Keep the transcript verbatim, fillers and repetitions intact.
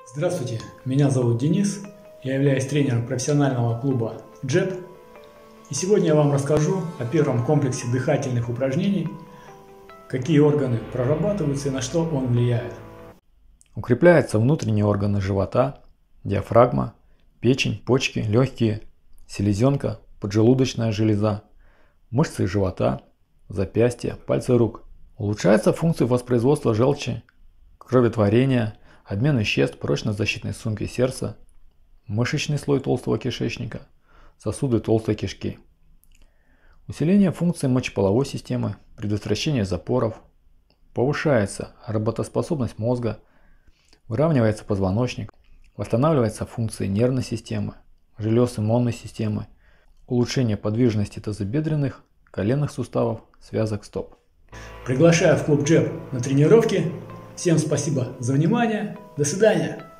Здравствуйте, меня зовут Денис, я являюсь тренером профессионального клуба джеб. И сегодня я вам расскажу о первом комплексе дыхательных упражнений, какие органы прорабатываются и на что он влияет. Укрепляются внутренние органы живота, диафрагма, печень, почки, легкие, селезенка, поджелудочная железа, мышцы живота, запястья, пальцы рук. Улучшается функция воспроизводства желчи, кроветворения, обмен веществ, прочно-защитной сумки сердца, мышечный слой толстого кишечника, сосуды толстой кишки. Усиление функции мочеполовой системы, предотвращение запоров, повышается работоспособность мозга, выравнивается позвоночник, восстанавливается функции нервной системы, желез иммунной системы, улучшение подвижности тазобедренных, коленных суставов, связок стоп. Приглашаю в клуб джеб на тренировки. Всем спасибо за внимание. До свидания.